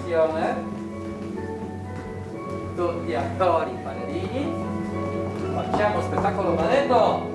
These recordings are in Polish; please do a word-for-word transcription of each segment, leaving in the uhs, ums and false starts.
attenzione, tutti attori ballerini, facciamo spettacolo balletto,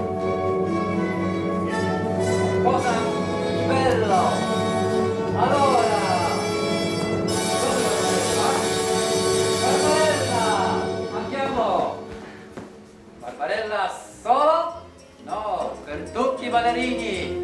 cosa di bello, allora, Barbarella, andiamo, Barbarella solo, no, per tutti i ballerini.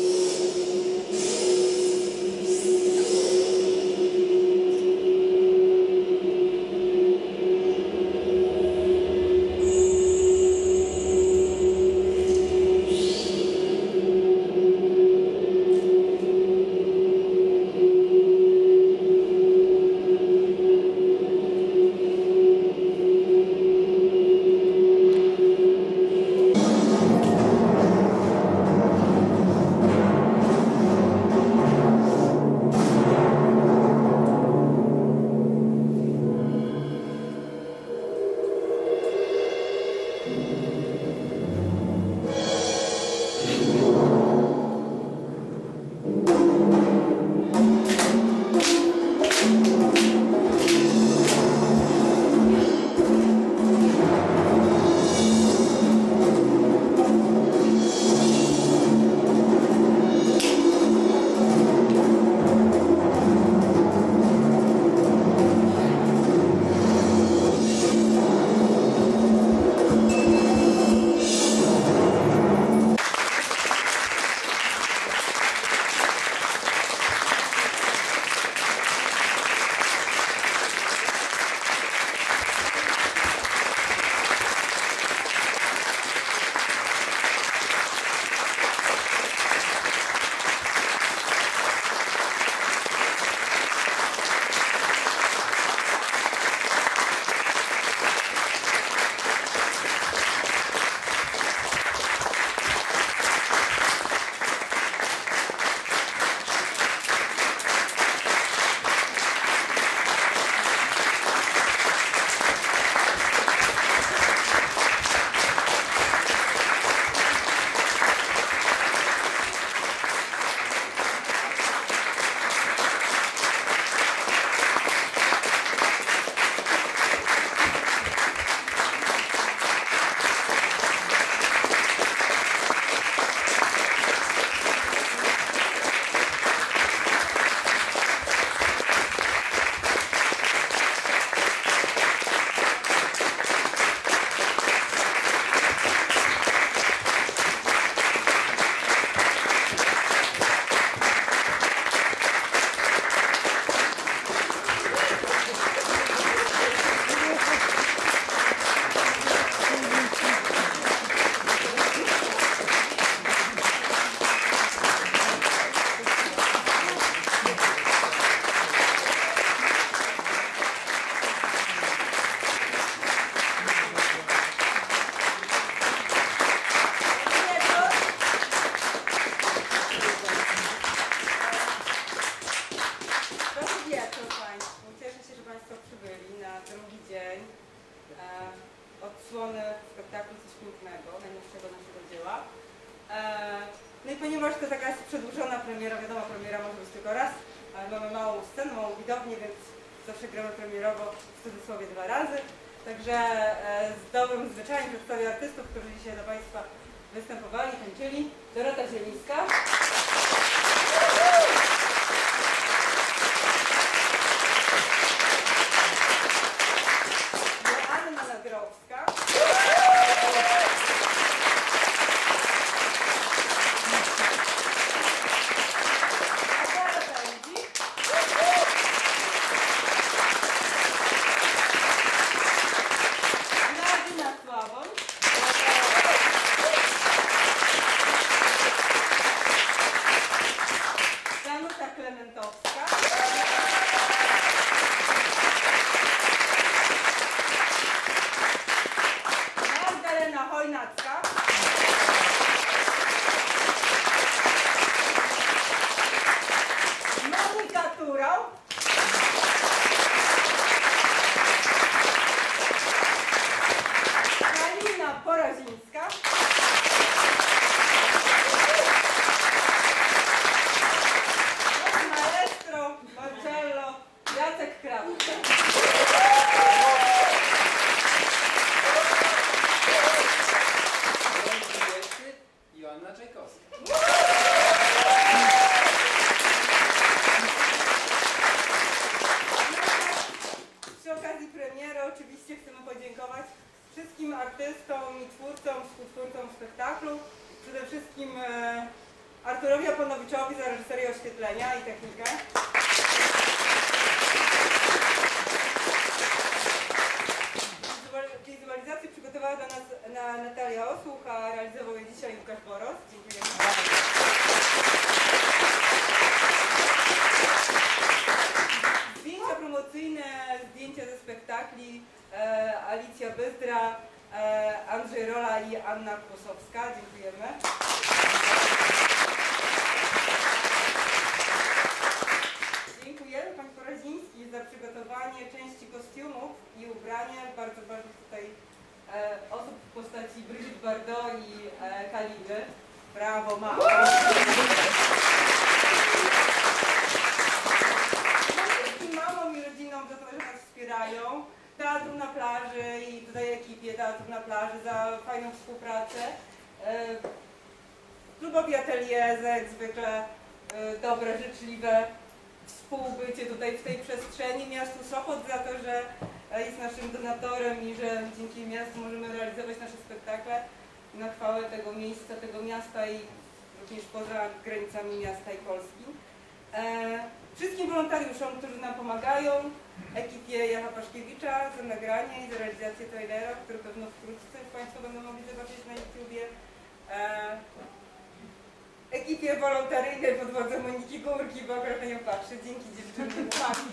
spektaklu Coś Pięknego, najnowszego naszego dzieła. No i ponieważ to taka jest przedłużona premiera, wiadomo, premiera może być tylko raz, ale mamy małą scenę, małą widownię, więc zawsze gramy premierowo w cudzysłowie dwa razy. Także z dobrym zwyczajem przedstawię artystów, którzy dzisiaj dla Państwa występowali, tańczyli. Dorota Zielińska. Joanna Nagrowska. wszystkim artystom i twórcom, współtwórcom spektaklu, przede wszystkim e, Arturowi Aponowiczowi za reżyserię oświetlenia i technikę. Wizualizację przygotowała dla nas na Natalia Osłuch, a realizował je dzisiaj Łukasz Boros. Dziękujemy. Zdjęcia promocyjne, zdjęcia ze spektakli e, Alicja Byzdra, e, Andrzej Rola i Anna Kłosowska. Dziękujemy. Dziękujemy Pani Poraziński za przygotowanie części kostiumów i ubranie bardzo, bardzo tutaj e, osób w postaci Brigitte Bardot i e, Kaliny. Brawo, mamo! Wszystkim mamom i rodzinom za to, że nas wspierają. Teatru na plaży i tutaj ekipie Teatru na plaży za fajną współpracę. E, klubowi Atelier za jak zwykle e, dobre, życzliwe współbycie tutaj w tej przestrzeni, miastu Sopot za to, że jest naszym donatorem i że dzięki miastu możemy realizować nasze spektakle na chwałę tego miejsca, tego miasta i również poza granicami miasta i Polski. E, wszystkim wolontariuszom, którzy nam pomagają, ekipie Jacha Paszkiewicza za nagranie i za realizację trailera, który pewno wkrótce Państwo będą mogli zobaczyć na YouTubie. E, ekipie wolontaryjnej pod wodzą Moniki Górki, bo akurat na nią patrzę. Dzięki dziewczyny.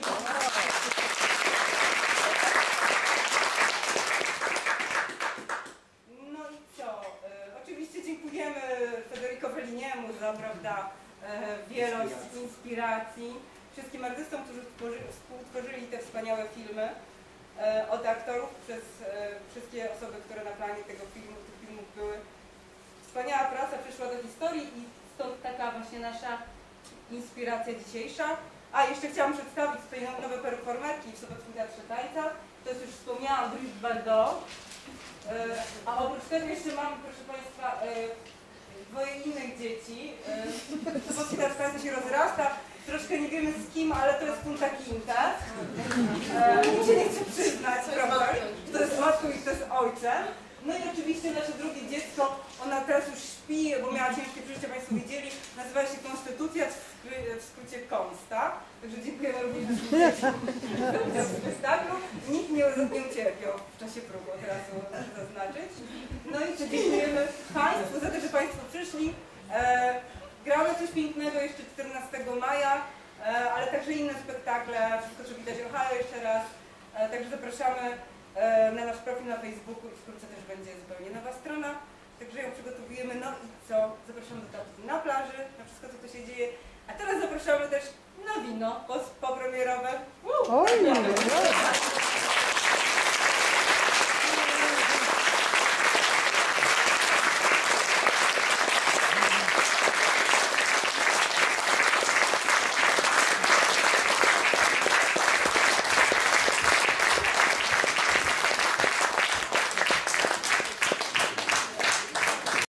No i co? E, oczywiście dziękujemy Federico Felliniemu za, prawda, e, wielość inspiracji. Wszystkim artystom, którzy współtworzyli te wspaniałe filmy. E, od aktorów przez e, wszystkie osoby, które na planie tego filmu, tych filmów były. Wspaniała praca przyszła do historii i stąd taka właśnie nasza inspiracja dzisiejsza. A jeszcze chciałam przedstawić tutaj nowe performerki w Sopockim Teatrze Tańca. To jest już wspomniałam Brigitte Bardot. A oprócz tego jeszcze mamy, proszę Państwa, dwoje innych dzieci. Sopocki Teatr Tańca się rozrasta. Troszkę nie wiemy z kim, ale to jest Punta Kinta. Nikt się nie chce przyznać, prawda? To jest matką i to jest ojcem. No i oczywiście nasze drugie dziecko, ona teraz już śpi, bo miała ciężkie przeżycie, Państwo widzieli, nazywa się Konstytucja, w skrócie Konsta. Także dziękujemy również za spektaklu. Nikt nie, nie ucierpiał w czasie próby, od razu zaznaczyć. No i dziękujemy Państwu za to, że Państwo przyszli. E, gramy coś pięknego jeszcze czternastego maja, e, ale także inne spektakle, wszystko co widać Ohio jeszcze raz. E, także zapraszamy na nasz profil na Facebooku i wkrótce też będzie zupełnie nowa strona. Także ją przygotowujemy. No i co? Zapraszamy do teatru na plaży, na wszystko co tu się dzieje. A teraz zapraszamy też na wino popremierowe.